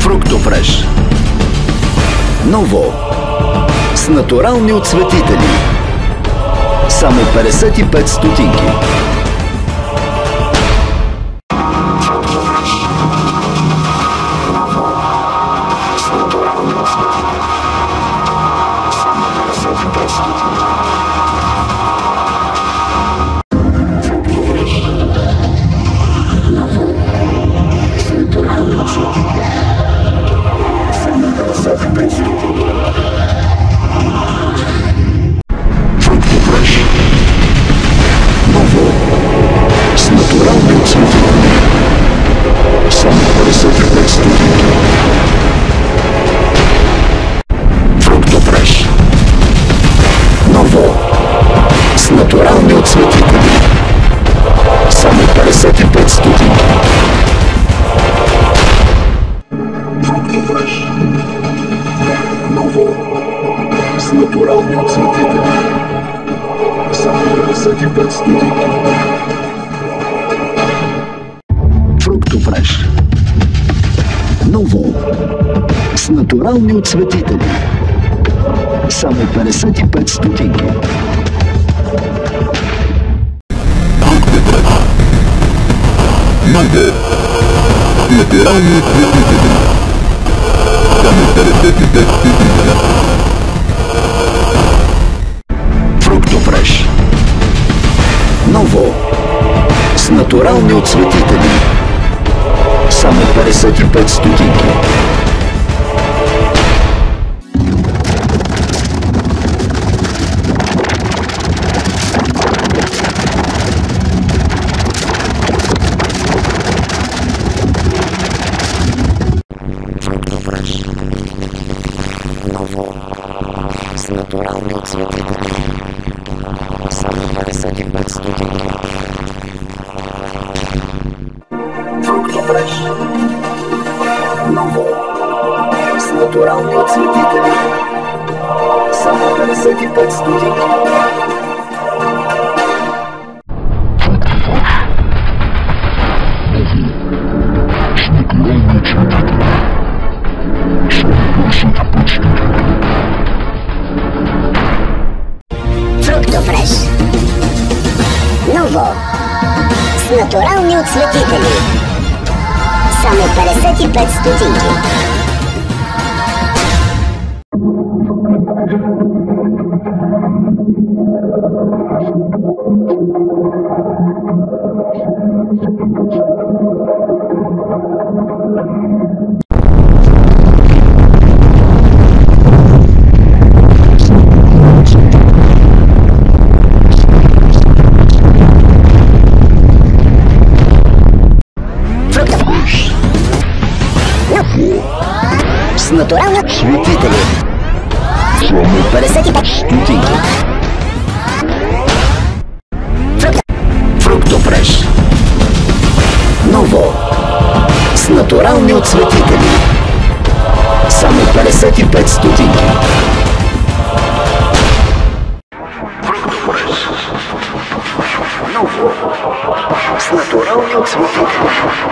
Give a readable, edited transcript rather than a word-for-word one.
Frukto Fresh. Ново. С натурални отцветители. Само 55 стотинки. Натурални отцветители. Само 55 стотинки. Frukto Fresh. Ново. С натурални отцветители. Само 55 стотинки. Frukto Fresh. Ново. С натурални отцветители. Само 55 стотинки. Манго. Натурални отцветители. Само 55 стотинки. Frukto Fresh. Ново. С натурални отцветители. Само 55 стотинки. С натурални отцветители. Само 55 стотинки. Frukto Fresh. Ново. С натурални отцветители. Само 55 стотинки. Frukto Fresh. Ново. С натурални отцветители. Само 55 стотинки. С натурални отцветители. Само 55 стотинки. Frukto Fresh. Ново. С натурални отцветители. Само 55 стотинки. Frukto Fresh. Ново. С натурални отцветители.